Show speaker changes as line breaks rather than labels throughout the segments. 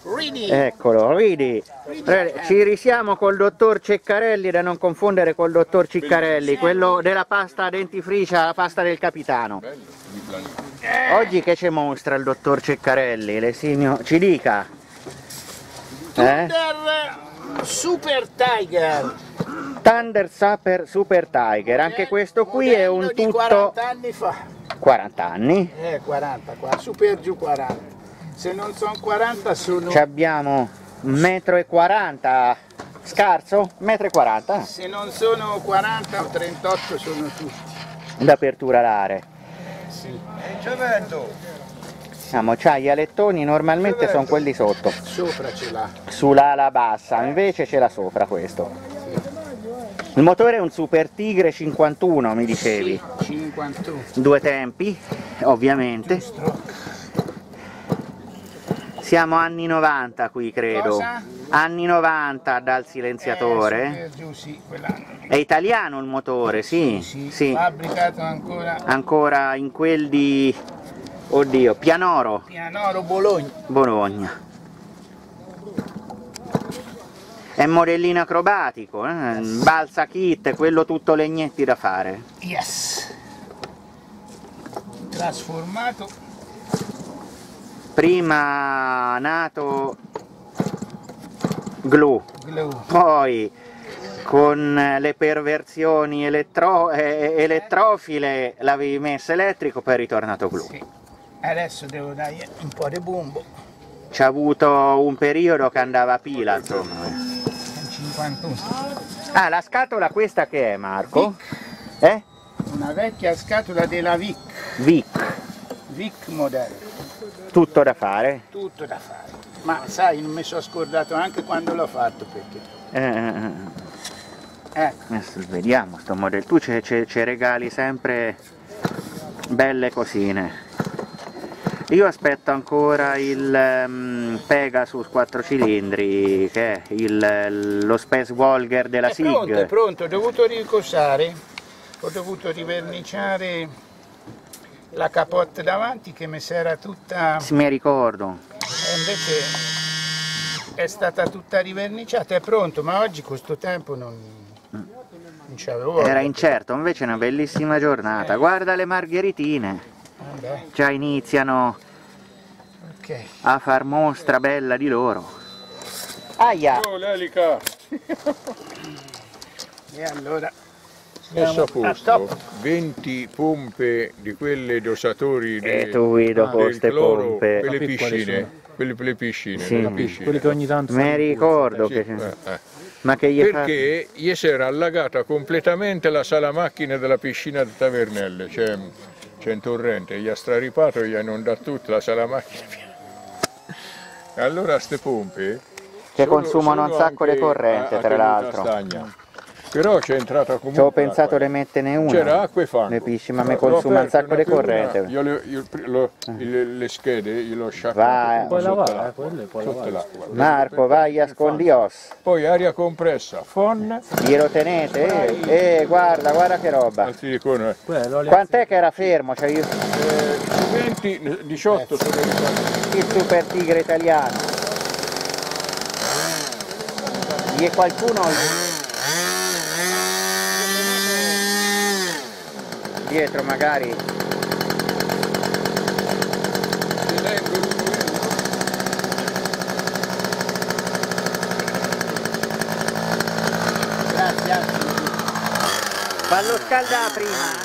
Eccolo, vedi. Ci risiamo col dottor Ceccarelli, da non confondere col dottor Ciccarelli, quello della pasta dentifricia, la pasta del capitano. Oggi che ci mostra il dottor Ceccarelli? L'esimio, ci dica.
Thunder Super Tiger.
Thunder Super Tiger, anche questo qui è un tutto...
40 anni fa.
40 anni?
40 qua, su per giù 40. Se non sono 40 sono...
Ci abbiamo 1,40 m, scarso? 1,40 m?
Se non sono 40 o 38 sono tutti.
D'apertura l'area.
Sì.
Diciamo, c'ha gli alettoni, normalmente sono quelli sotto.
Sopra ce l'ha.
Sull'ala bassa, invece ce l'ha sopra questo. Il motore è un Super Tigre 51, mi dicevi?
Sì, 51.
Due tempi, ovviamente.
Giusto.
Siamo anni 90 qui, credo.
Cosa?
Anni 90 dal silenziatore.
Giù, sì, quell'anno.
È italiano il motore, sì. Sì.
Fabbricato ancora.
Ancora in quel di... Oddio, Pianoro.
Pianoro, Bologna.
Bologna. È modellino acrobatico, balsa kit, quello tutto legnetti da fare.
Yes. Trasformato.
Prima nato Glue, poi con le perversioni elettrofile l'avevi messo elettrico, poi è ritornato Glue.
Sì. Adesso devo dargli un po' di bombo.
C'ha avuto un periodo che andava a pila, insomma.
51.
Ah, la scatola questa che è, Marco? Vic.
Una vecchia scatola della Vic.
Vic.
Vic modello.
Tutto da fare?
Tutto da fare. Ma sai, non mi sono scordato anche quando l'ho fatto, perché...
Adesso vediamo sto modello. Tu ci regali sempre belle cosine. Io aspetto ancora il Pegasus 4 cilindri, che è lo Space Walker della SIG.
Pronto, è pronto, ho dovuto ricosare, ho dovuto riverniciare la capote davanti che mi si era tutta...
Sì, mi ricordo.
E invece è stata tutta riverniciata, è pronto, ma oggi con sto tempo non c'avevo voglia.
Era incerto, invece è una bellissima giornata. Guarda le margheritine. Già iniziano a far mostra bella di loro. Aia!
Oh l'elica!
E allora
messo a posto 20 pompe di quelle dosatori
del cloro,
pompe. Per le piscine. Quelle per le piscine,
sì.
Quelle che ogni tanto
mi ricordo
sì,
che... Ma che
perché gli si era allagata completamente la sala macchine della piscina di Tavernelle, c'è un torrente, gli ha straripato, gli ha inondato tutta la sala macchine. E allora ste pompe
che consumano un sacco di corrente, tra l'altro.
Però c'è entrata comunque.
Ci avevo pensato di metterne una.
C'era acqua e fango.
Le piscine, ma mi consuma un sacco di corrente.
Io le schede glielo sciacquato.
Puoi
lavare, sotto l'acqua.
Marco, vai a scondios.
Poi aria compressa, FON.
Glielo tenete? Guarda che roba. Quant'è che era fermo? Cioè io...
20, 18 sono arrivati.
Il Super Tigre italiano. Gli è qualcuno... dietro magari.
grazie.
Fallo scaldare prima.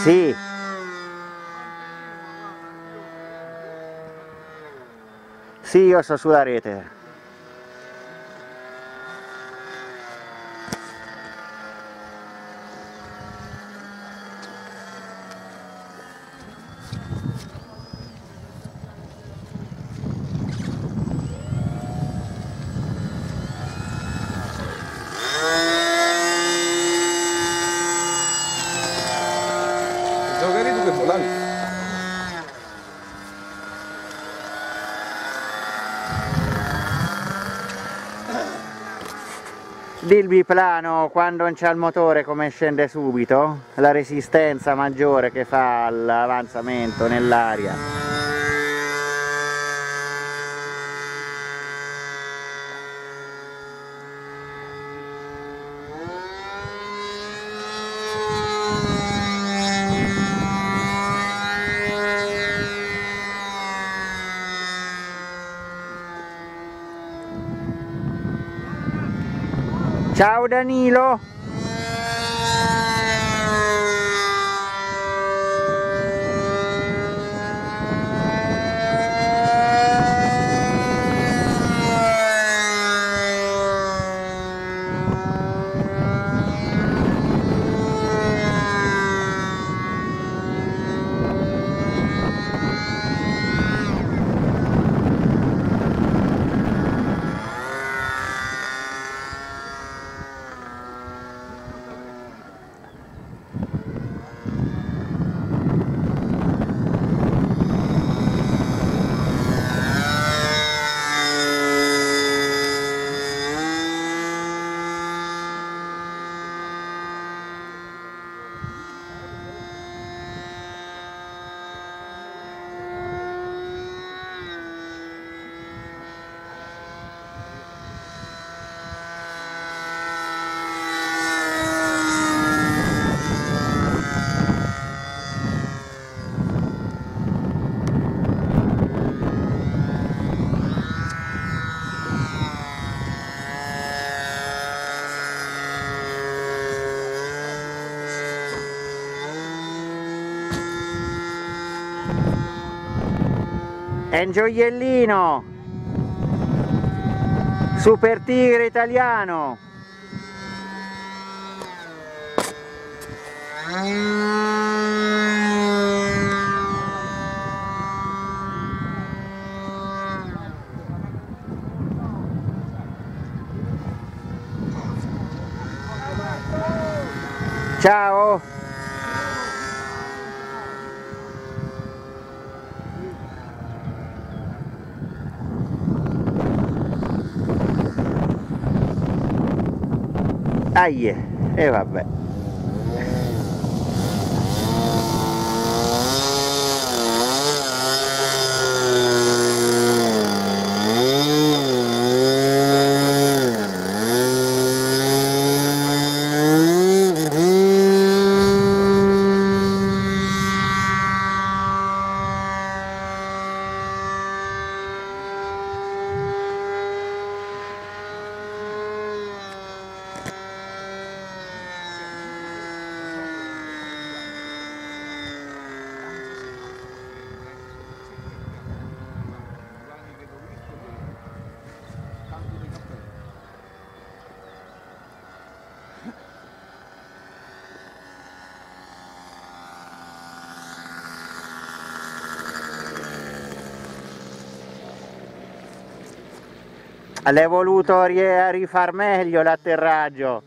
Sì. Sì, io sto sulla rete. Il biplano quando non c'è il motore come scende subito, la resistenza maggiore che fa all'avanzamento nell'aria. Ciao Danilo! È un gioiellino! Super Tigre italiano! Ciao! Aie, e vabbè. L'hai voluto rifar meglio l'atterraggio,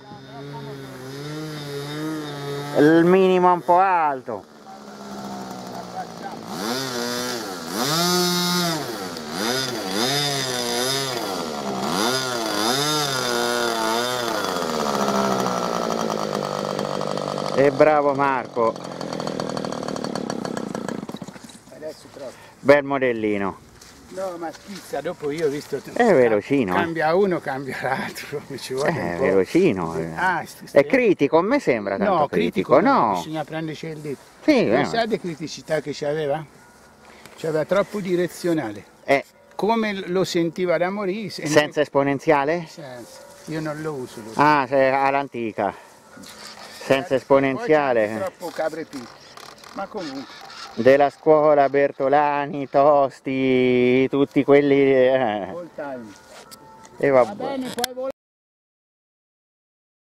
il minimo un po' alto. E bravo Marco, bel modellino.
No, ma schizza, dopo io ho visto...
È velocino.
Cambia uno, cambia l'altro, mi ci vuole un po'.
È velocino.
Ah,
è critico, a me sembra tanto
no,
critico. No,
bisogna prenderci il dito.
Sì,
non sai le criticità che c'aveva? C'aveva troppo direzionale. Come lo sentiva da morire.
Senza esponenziale?
Senza. Io non lo uso.
Ah, all'antica. Senza esponenziale.
Poi troppo caprepino. Ma comunque.
Della scuola Bertolani, Tosti, tutti quelli...
All time.
E
Va
vabbè.
bene, poi